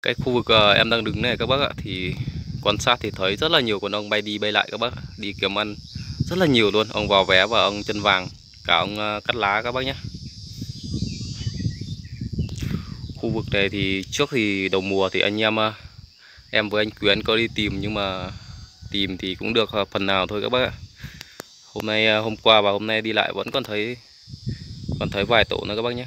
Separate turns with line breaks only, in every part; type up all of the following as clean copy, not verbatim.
Cái khu vực em đang đứng này các bác ạ, thì quan sát thì thấy rất là nhiều con ong bay đi bay lại các bác, đi kiếm ăn rất là nhiều luôn, ong vò vé và ong chân vàng, cả ong cắt lá các bác nhé. Khu vực này thì trước thì đầu mùa thì anh em với anh Quyến có đi tìm, nhưng mà tìm thì cũng được phần nào thôi các bác ạ. Hôm nay hôm qua và hôm nay đi lại vẫn còn thấy vài tổ nữa các bác nhé.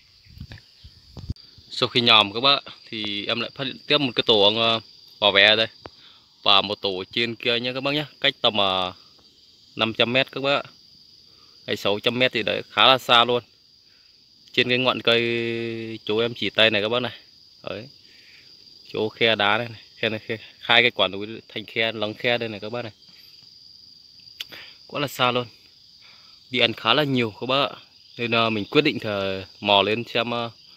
Sau khi nhòm các bác thì em lại phát hiện tiếp một cái tổ ong vò vé ở đây, và một tổ trên kia nhé các bác nhé, cách tầm 500m các bác ạ, hay 600m thì đấy, khá là xa luôn, trên cái ngọn cây chỗ em chỉ tay này các bác này. Đấy, chỗ khe đá này, khe này, khai cái quả núi thành khe, lắng khe đây này các bác này, quá là xa luôn, đi ăn khá là nhiều các bác ạ. Nên mình quyết định là mò lên xem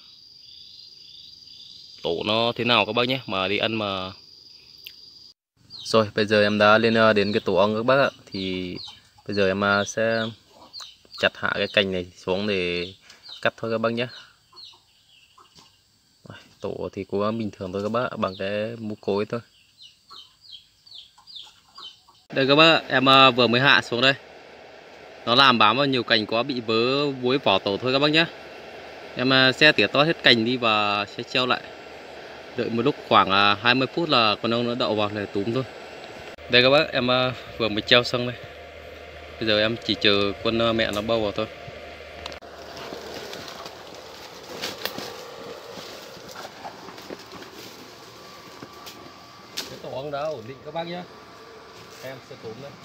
tổ nó thế nào các bác nhé, mà đi ăn mà. Rồi bây giờ em đã lên đến cái tổ ong các bác ạ, thì bây giờ em sẽ chặt hạ cái cành này xuống để cắt thôi các bác nhé. Tổ thì cố gắng bình thường thôi các bác ạ, bằng cái mũ cối thôi. Đây các bác, em vừa mới hạ xuống đây, nó làm bám vào nhiều cành quá, bị vớ vối vỏ tổ thôi các bác nhé. Em sẽ tỉa tót hết cành đi và sẽ treo lại, đợi một lúc khoảng 20 phút là con ong nó đậu vào để túm thôi. Đây các bác, em vừa mới treo xong đây, bây giờ em chỉ chờ con mẹ nó bâu vào thôi. Cái tổ ong đã ổn định các bác nhé, em sẽ túm đây.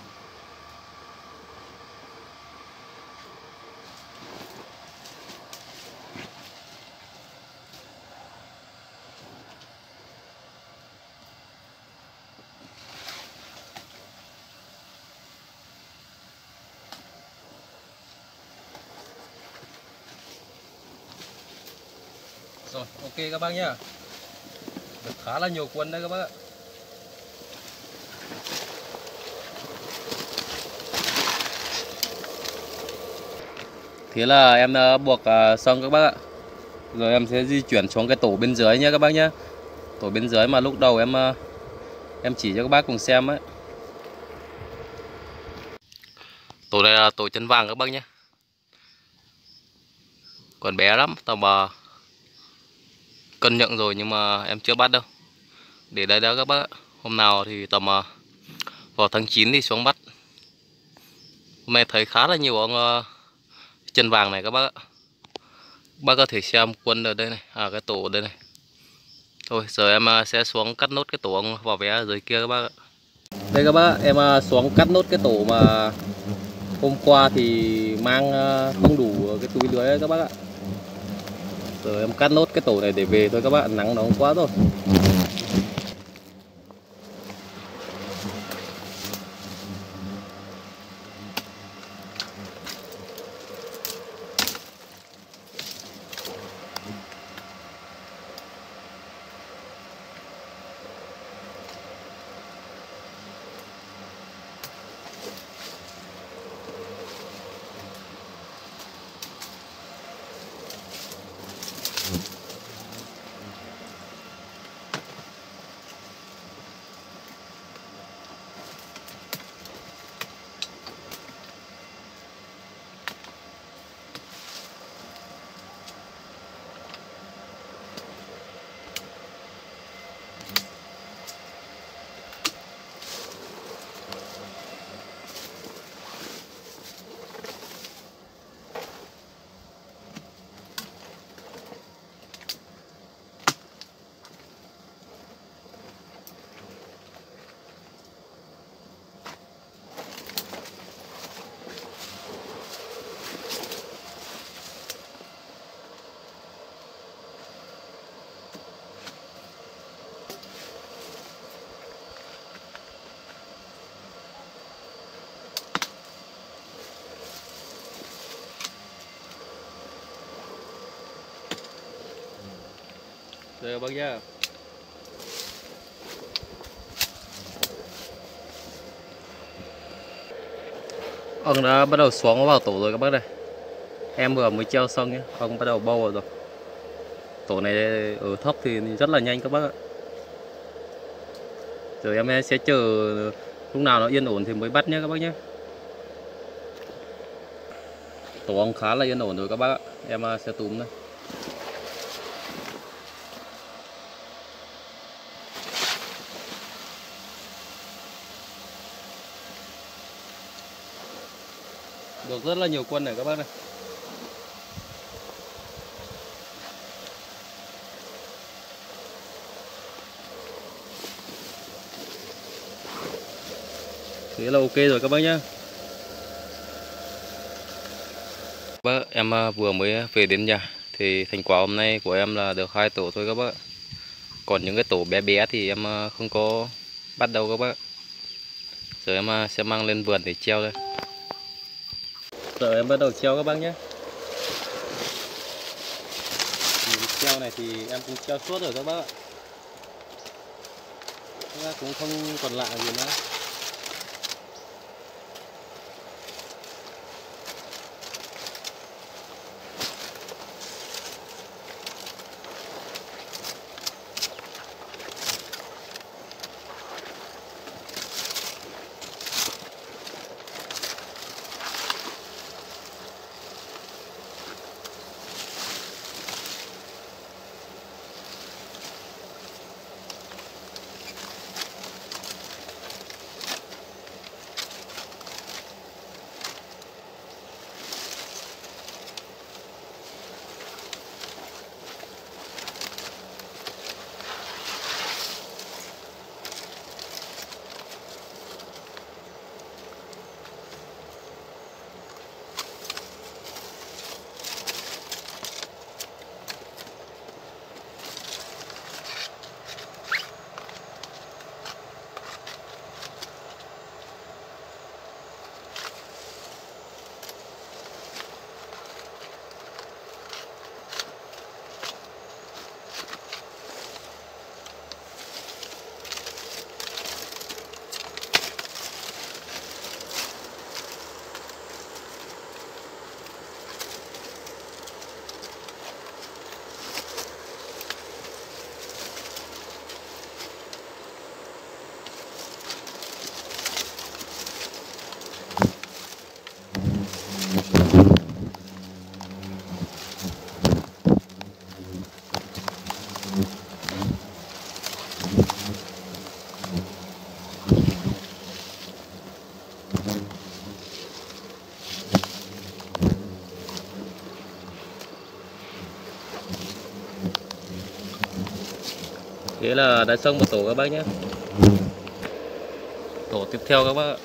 Rồi, ok các bác nhá. Được khá là nhiều quân đấy các bác ạ. Thế là em đã buộc xong các bác ạ. Rồi em sẽ di chuyển xuống cái tổ bên dưới nhé các bác nhé. Tổ bên dưới mà lúc đầu em chỉ cho các bác cùng xem ấy. Tổ này là tổ chân vàng các bác nhé. Còn bé lắm, tầm cân nhựng rồi nhưng mà em chưa bắt đâu. Để đây đó các bác ạ. Hôm nào thì tầm vào tháng 9 thì xuống bắt. Hôm nay thấy khá là nhiều ong chân vàng này các bác ạ. Bác có thể xem quân ở đây này, cái tổ ở đây này. Thôi giờ em sẽ xuống cắt nốt cái tổ ong vỏ vé ở dưới kia các bác ạ. Đây các bác, em xuống cắt nốt cái tổ mà hôm qua thì mang không đủ cái túi lưới ấy các bác ạ. Giờ em cắt nốt cái tổ này để về thôi các bác, nắng nóng quá rồi. Đây bác nhá. Ông đã bắt đầu xuống vào tổ rồi các bác này. Em vừa mới treo xong nhé, ông bắt đầu bâu vào rồi. Tổ này ở thấp thì rất là nhanh các bác ạ. Rồi em sẽ chờ lúc nào nó yên ổn thì mới bắt nhé các bác nhé. Tổ ong khá là yên ổn rồi các bác ạ. Em sẽ túm đây. Được rất là nhiều quân này các bác này. Thế là ok rồi các bác nhé. Bác, em vừa mới về đến nhà thì thành quả hôm nay của em là được 2 tổ thôi các bác. Còn những cái tổ bé bé thì em không có bắt đâu các bác. Giờ em sẽ mang lên vườn để treo đây. Giờ em bắt đầu treo các bác nhé. Treo này thì em cũng treo suốt rồi các bác ạ. Các bác cũng không còn lạ gì nữa. Thế là đã xong một tổ các bác nhé. Tổ tiếp theo các bác ạ.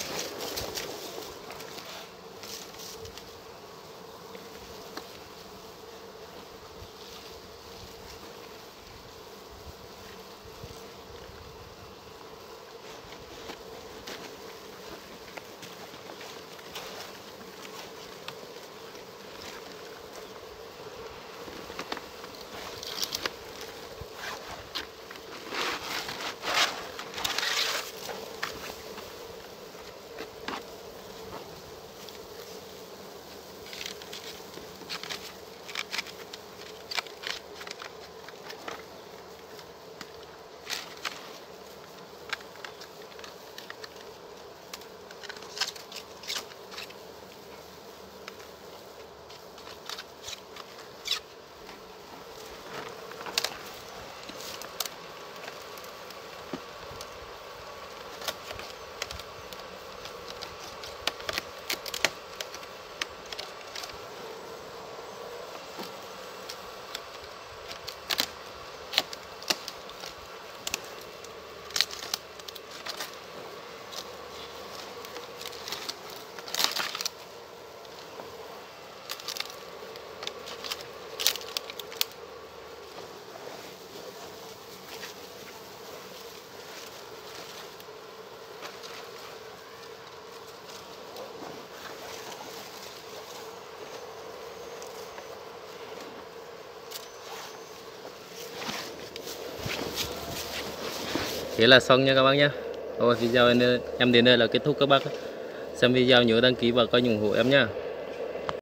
Thế là xong nha các bác nhé. Rồi video em đến đây là kết thúc các bác. Xem video nhớ đăng ký và kênh ủng hộ em nhé.